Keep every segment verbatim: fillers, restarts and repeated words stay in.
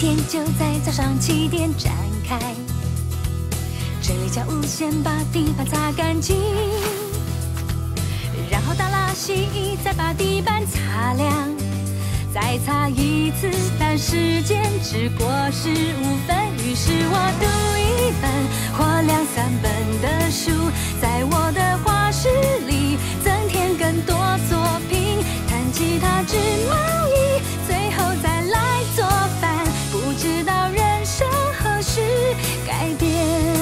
点就在早上七点展开，整理家务，先把地板擦干净，然后打蜡洗衣，再把地板擦亮，再擦一次，但时间只过十五分。于是我读一本或两三本的书，在我的画室里增添更多作品，弹吉他织毛衣，最后再来做饭。不知道人生何时改变。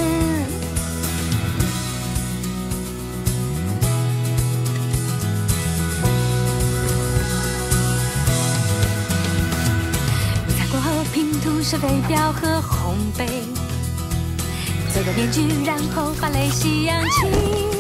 拼图、射飞镖和烘焙，做个面具，然后把泪洗扬起。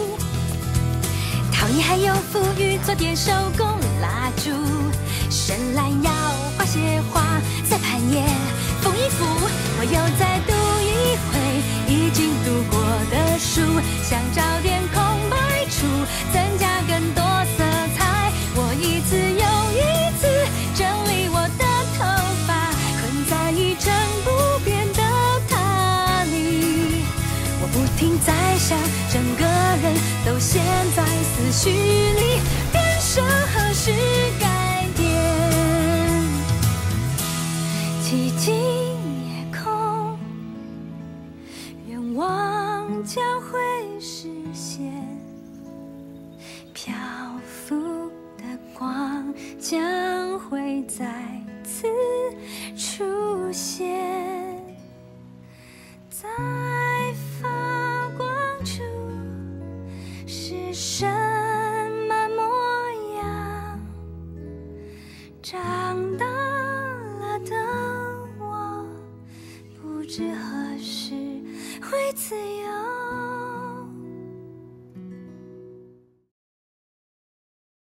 陶艺还有富裕，做点手工蜡烛，深蓝腰、画些花，再攀岩、缝衣服。我又再读一回已经读过的书，想找点空白处，增加更多色彩。我一次又一次整理我的头发，在一成不变的他里，我不停在想，整个人都陷在思绪里，人生何时改变？寂静夜空，愿望将会实现，漂浮的光将会再次出现，在发光处是什么模样？长大了的我，不知何时会自由。